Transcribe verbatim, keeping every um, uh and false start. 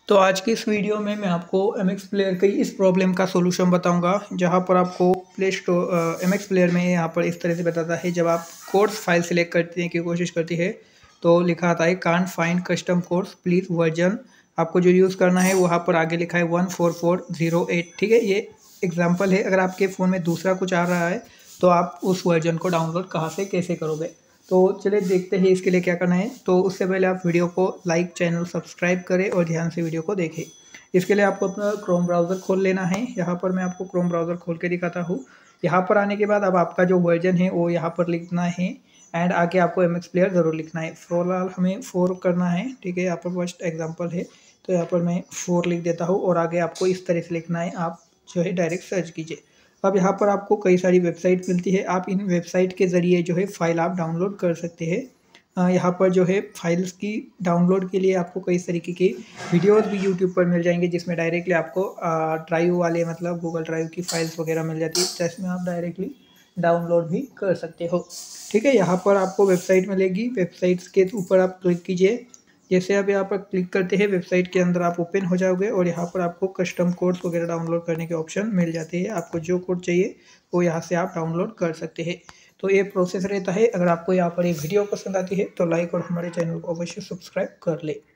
तो आज की इस वीडियो में मैं आपको एम एक्स प्लेयर की इस प्रॉब्लम का सॉल्यूशन बताऊंगा, जहां पर आपको play store M X player में यहाँ पर इस तरह से बताता है। जब आप कोर्स फाइल सिलेक्ट करने की कोशिश करती है तो लिखा आता है can't find custom course please version. आपको जो यूज़ करना है वहाँ पर आगे लिखा है one four four zero eight. ठीक है, ये एग्जाम्पल है। अगर आपके फ़ोन में दूसरा कुछ आ रहा है तो आप उस वर्जन को डाउनलोड कहाँ से कैसे करोगे। तो चलिए देखते हैं इसके लिए क्या करना है। तो उससे पहले आप वीडियो को लाइक, चैनल सब्सक्राइब करें और ध्यान से वीडियो को देखें। इसके लिए आपको अपना क्रोम ब्राउज़र खोल लेना है। यहाँ पर मैं आपको क्रोम ब्राउज़र खोल के दिखाता हूँ। यहाँ पर आने के बाद अब आपका जो वर्जन है वो यहाँ पर लिखना है एंड आगे आपको एम एक्स प्लेयर ज़रूर लिखना है। फिलहाल हमें फोर करना है। ठीक है, यहाँ पर फर्स्ट एग्जाम्पल है तो यहाँ पर मैं फोर लिख देता हूँ और आगे आपको इस तरह से लिखना है। आप जो है डायरेक्ट सर्च कीजिए। अब यहाँ पर आपको कई सारी वेबसाइट मिलती है। आप इन वेबसाइट के ज़रिए जो है फ़ाइल आप डाउनलोड कर सकते हैं। यहाँ पर जो है फाइल्स की डाउनलोड के लिए आपको कई तरीके की वीडियोस भी यूट्यूब पर मिल जाएंगे, जिसमें डायरेक्टली आपको ड्राइव वाले मतलब गूगल ड्राइव की फाइल्स वगैरह मिल जाती है, जिसमें आप डायरेक्टली डाउनलोड भी कर सकते हो। ठीक है, यहाँ पर आपको वेबसाइट मिलेगी। वेबसाइट्स के ऊपर आप क्लिक कीजिए। जैसे आप यहाँ पर क्लिक करते हैं वेबसाइट के अंदर आप ओपन हो जाओगे और यहाँ पर आपको कस्टम कोड्स वगैरह डाउनलोड करने के ऑप्शन मिल जाते हैं। आपको जो कोड चाहिए वो यहाँ से आप डाउनलोड कर सकते हैं। तो ये प्रोसेस रहता है। अगर आपको यहाँ पर ये वीडियो पसंद आती है तो लाइक और हमारे चैनल को अवश्य सब्सक्राइब कर ले।